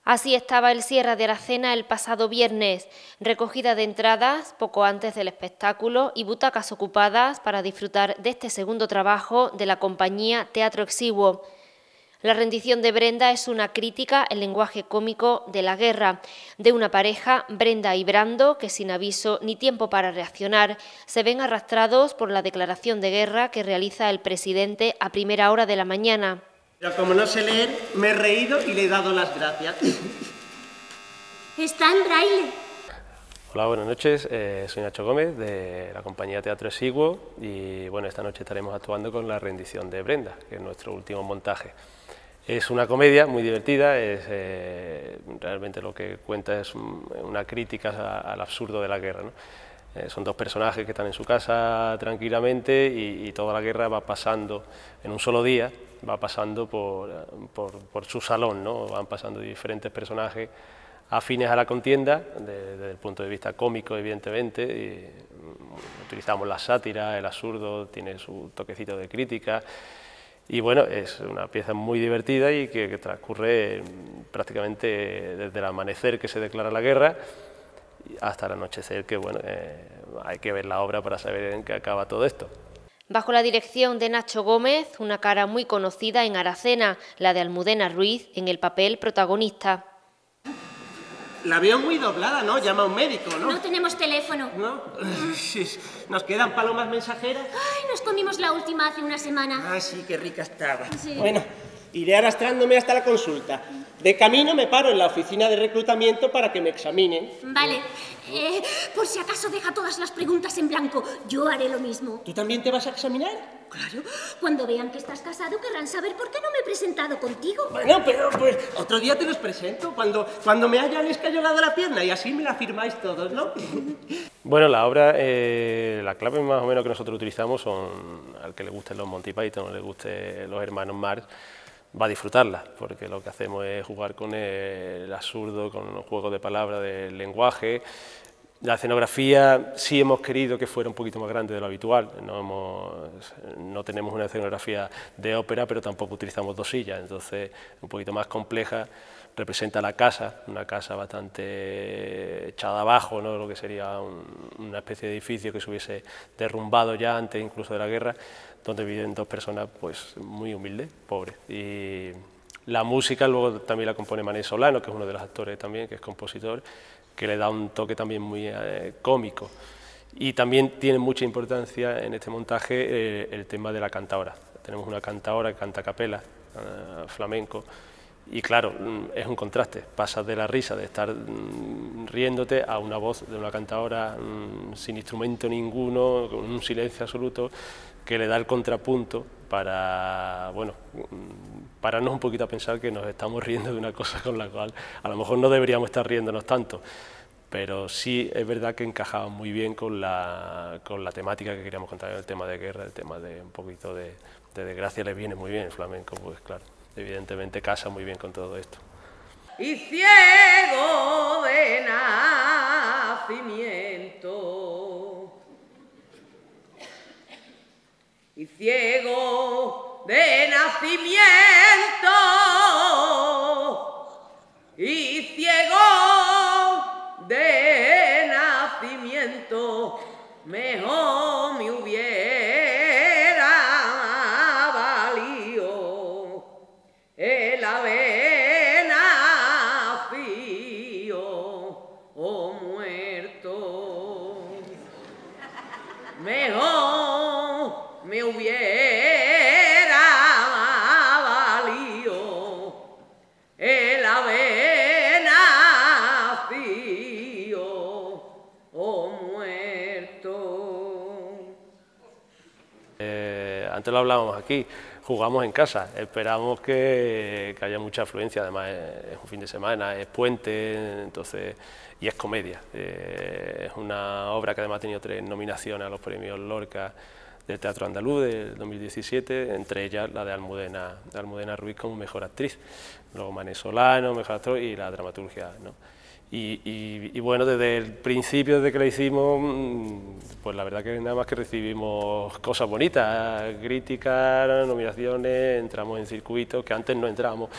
Así estaba el Sierra de Aracena el pasado viernes, recogida de entradas poco antes del espectáculo y butacas ocupadas para disfrutar de este segundo trabajo de la compañía Teatro Exiguo. La rendición de Brenda es una crítica al lenguaje cómico de la guerra, de una pareja, Brenda y Brando, que sin aviso ni tiempo para reaccionar, se ven arrastrados por la declaración de guerra que realiza el presidente a primera hora de la mañana. Pero como no sé leer, me he reído y le he dado las gracias. Está en braille. Hola, buenas noches. Soy Nacho Gómez, de la compañía Teatro Exiguo, y bueno, esta noche estaremos actuando con la rendición de Brenda, que es nuestro último montaje. Es una comedia muy divertida, realmente lo que cuenta es una crítica al absurdo de la guerra, ¿no? Son dos personajes que están en su casa tranquilamente y toda la guerra va pasando en un solo día, va pasando por su salón, ¿no? Van pasando diferentes personajes afines a la contienda, desde el punto de vista cómico, evidentemente, y utilizamos la sátira, el absurdo, tiene su toquecito de crítica, y bueno, es una pieza muy divertida y que transcurre prácticamente desde el amanecer que se declara la guerra hasta el anochecer, que bueno, hay que ver la obra para saber en qué acaba todo esto. Bajo la dirección de Nacho Gómez, una cara muy conocida en Aracena, la de Almudena Ruiz, en el papel protagonista. La veo muy doblada, ¿no? Llama a un médico, ¿no? No tenemos teléfono. ¿No? ¿Nos quedan palomas mensajeras? Ay, nos comimos la última hace una semana. Ah, sí, qué rica estaba. Sí. Bueno, iré arrastrándome hasta la consulta. De camino me paro en la oficina de reclutamiento para que me examinen. Vale. Por si acaso deja todas las preguntas en blanco. Yo haré lo mismo. ¿Tú también te vas a examinar? Claro. Cuando vean que estás casado querrán saber por qué no me he presentado contigo. Bueno, pero pues otro día te los presento, cuando me hayan escayolado la pierna y así me la firmáis todos, ¿no? Bueno, la obra, la clave más o menos que nosotros utilizamos son, al que le gusten los Monty Python, o le gusten los hermanos Marx, va a disfrutarla, porque lo que hacemos es jugar con el absurdo, con los juegos de palabras, del lenguaje. La escenografía sí hemos querido que fuera un poquito más grande de lo habitual, no tenemos una escenografía de ópera, pero tampoco utilizamos dos sillas, entonces un poquito más compleja, representa la casa, una casa bastante echada abajo, ¿no? Lo que sería una especie de edificio que se hubiese derrumbado ya antes incluso de la guerra, donde viven dos personas pues muy humildes, pobres. Y la música luego también la compone Mané Solano, que es uno de los actores también, que es compositor, que le da un toque también muy cómico. Y también tiene mucha importancia en este montaje el tema de la cantaora. Tenemos una cantaora que canta a capela, flamenco, y claro, es un contraste, pasas de la risa, de estar riéndote, a una voz de una cantaora sin instrumento ninguno, con un silencio absoluto, que le da el contrapunto para, bueno, pararnos un poquito a pensar que nos estamos riendo de una cosa con la cual a lo mejor no deberíamos estar riéndonos tanto, pero sí es verdad que encajaba muy bien con la temática que queríamos contar, el tema de guerra, el tema de un poquito de desgracia. Le viene muy bien el flamenco, pues claro, evidentemente casa muy bien con todo esto. Y ciego de nacimiento, y ciego de nacimiento, y ciego de nacimiento, mejor me hubiera valido el haber nacido o muerto. Mejor me hubiera valido el haber nacido o muerto. Antes lo hablábamos aquí, jugamos en casa, esperamos que haya mucha afluencia, además es un fin de semana, es puente, entonces, y es comedia. Es una obra que además ha tenido 3 nominaciones a los premios Lorca del Teatro Andaluz del 2017, entre ellas la de Almudena Ruiz como mejor actriz, luego Mané Solano, mejor actor, y la dramaturgia, ¿no? Y bueno, desde el principio, desde que la hicimos, pues la verdad que nada más que recibimos cosas bonitas, críticas, nominaciones, entramos en circuitos que antes no entrábamos.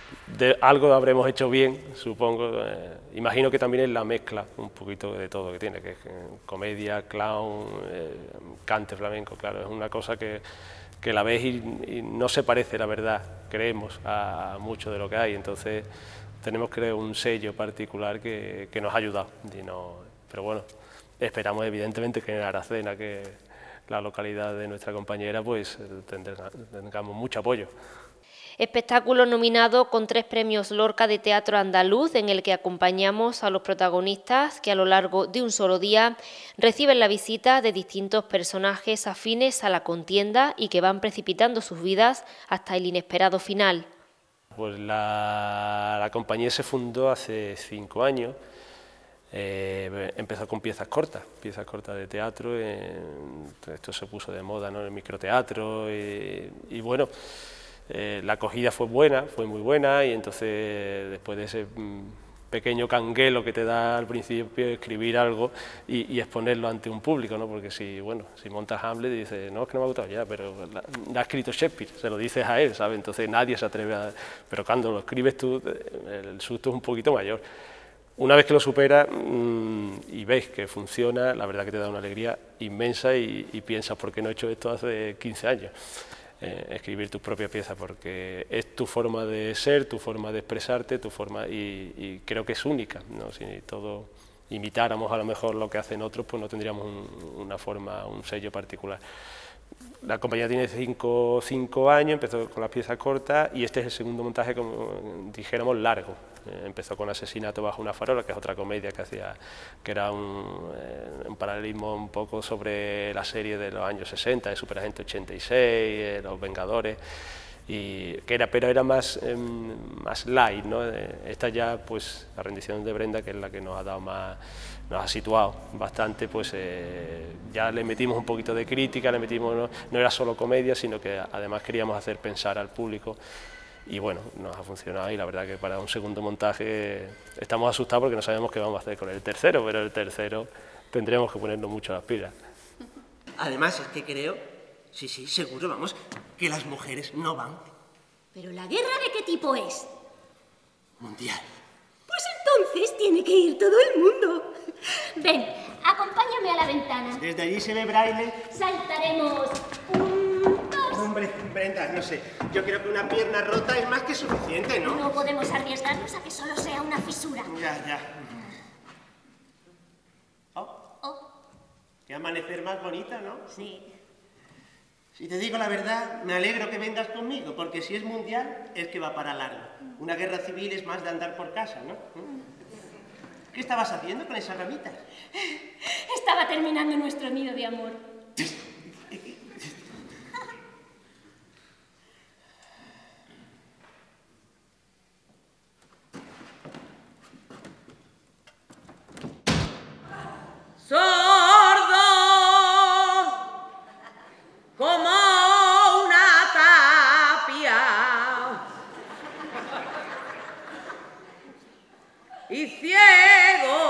algo habremos hecho bien, supongo. Imagino que también es la mezcla un poquito de todo que tiene, que es comedia, clown, cante flamenco, claro, es una cosa que la ves y no se parece, la verdad, creemos, a mucho de lo que hay, entonces tenemos, creo, un sello particular que nos ha ayudado, pero bueno, esperamos evidentemente que en Aracena, que la localidad de nuestra compañera, pues tengamos mucho apoyo. Espectáculo nominado con 3 premios Lorca de Teatro Andaluz, en el que acompañamos a los protagonistas que a lo largo de un solo día reciben la visita de distintos personajes afines a la contienda y que van precipitando sus vidas hasta el inesperado final. Pues la compañía se fundó hace 5 años, empezó con piezas cortas de teatro, esto se puso de moda, ¿no?, el microteatro y bueno, la acogida fue muy buena, y entonces después de ese pequeño canguelo que te da al principio escribir algo y exponerlo ante un público, ¿no? Porque si montas Hamlet y dices, no, es que no me ha gustado ya, pero la ha escrito Shakespeare, se lo dices a él, ¿sabes? Entonces nadie se atreve a... Pero cuando lo escribes tú, el susto es un poquito mayor. Una vez que lo superas y ves que funciona, la verdad que te da una alegría inmensa y piensas, ¿por qué no he hecho esto hace 15 años? Escribir tus propias piezas, porque es tu forma de ser, tu forma de expresarte, tu forma, y creo que es única, ¿no? Si todos imitáramos a lo mejor lo que hacen otros, pues no tendríamos una forma, un sello particular. La compañía tiene 5 años, empezó con las piezas cortas y este es el segundo montaje, como dijéramos, largo. Empezó con Asesinato bajo una farola, que es otra comedia que era un paralelismo un poco sobre la serie de los años 60, de Superagente 86, Los Vengadores, pero era más light, ¿no? Esta ya, pues, La rendición de Brenda, que es la que nos ha dado más, nos ha situado bastante, pues ya le metimos un poquito de crítica, no era solo comedia, sino que además queríamos hacer pensar al público, y bueno, nos ha funcionado, y la verdad que para un segundo montaje estamos asustados porque no sabemos qué vamos a hacer con el tercero, pero el tercero tendremos que ponernos mucho las pilas. Además, es que creo, sí, seguro, vamos, que las mujeres no van. ¿Pero la guerra de qué tipo es? Mundial. Pues entonces tiene que ir todo el mundo. Ven, acompáñame a la ventana. Desde allí se ve braille. Saltaremos. 1, 2. Hombre, Brenda, no sé. Yo creo que una pierna rota es más que suficiente, ¿no? No podemos arriesgarnos a que solo sea una fisura. Ya. Oh. Qué amanecer más bonito, ¿no? Sí. Si te digo la verdad, me alegro que vengas conmigo, porque si es mundial, es que va para largo. Una guerra civil es más de andar por casa, ¿no? ¿Qué estabas haciendo con esas ramitas? Estaba terminando nuestro nido de amor. Sordo como una tapia y ciego